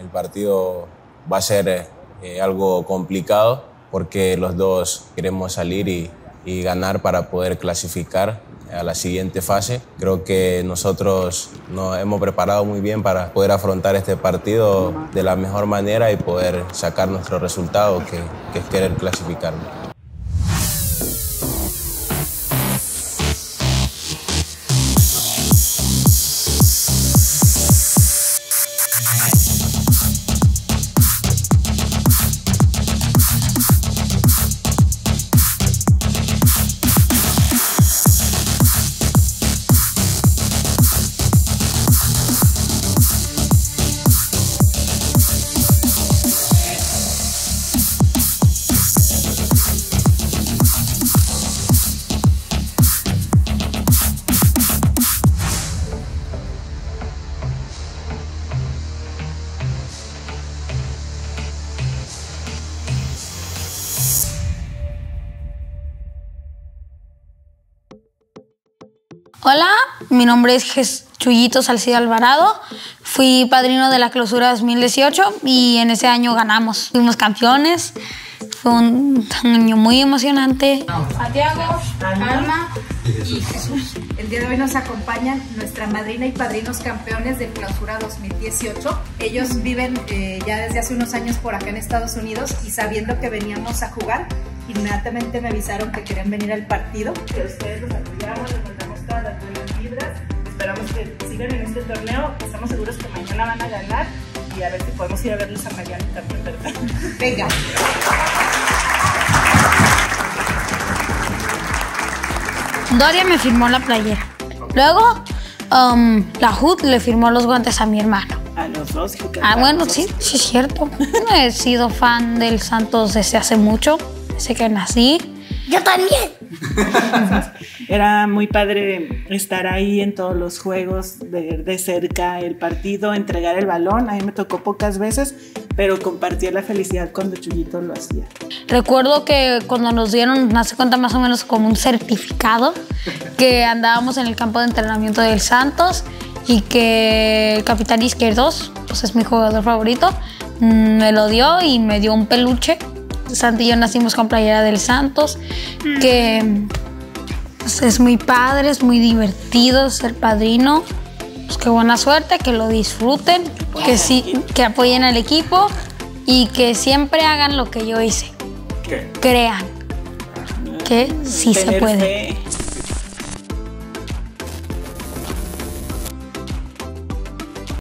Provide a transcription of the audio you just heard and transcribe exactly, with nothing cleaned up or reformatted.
el partido va a ser eh, algo complicado porque los dos queremos salir y, y ganar para poder clasificar a la siguiente fase. Creo que nosotros nos hemos preparado muy bien para poder afrontar este partido de la mejor manera y poder sacar nuestro resultado, que, que es querer clasificarnos. Hola, mi nombre es Jes Chuyito Salcido Alvarado. Fui padrino de la clausura dos mil dieciocho y en ese año ganamos. Fuimos campeones. Fue un año muy emocionante. Santiago, Alma y Jesús. El día de hoy nos acompañan nuestra madrina y padrinos campeones de clausura dos mil dieciocho. Ellos viven eh, ya desde hace unos años por acá en Estados Unidos y sabiendo que veníamos a jugar, inmediatamente me avisaron que querían venir al partido. Que ustedes los apoyamos, les mandamos todas las buenas vibras. Esperamos que sigan en este torneo. Estamos seguros que mañana van a ganar y a ver si podemos ir a verlos a Miami también, ¿verdad? Venga. Doria me firmó la playera. Luego, um, la H U D le firmó los guantes a mi hermano. A los dos. Ah, bueno, sí, sí es cierto. He sido fan del Santos desde hace mucho, desde que nací. ¡Yo también! Era muy padre estar ahí en todos los juegos, ver de cerca el partido, entregar el balón. A mí me tocó pocas veces, pero compartía la felicidad cuando Chuyito lo hacía. Recuerdo que cuando nos dieron, me hace cuenta más o menos como un certificado, que andábamos en el campo de entrenamiento del Santos y que el capitán Izquierdos, pues es mi jugador favorito, me lo dio y me dio un peluche. Santi y yo nacimos con playera del Santos, que pues, es muy padre, es muy divertido ser padrino. Pues qué buena suerte, que lo disfruten, que, sí, que apoyen al equipo y que siempre hagan lo que yo hice. ¿Qué? Crean que sí se Tener puede. fe.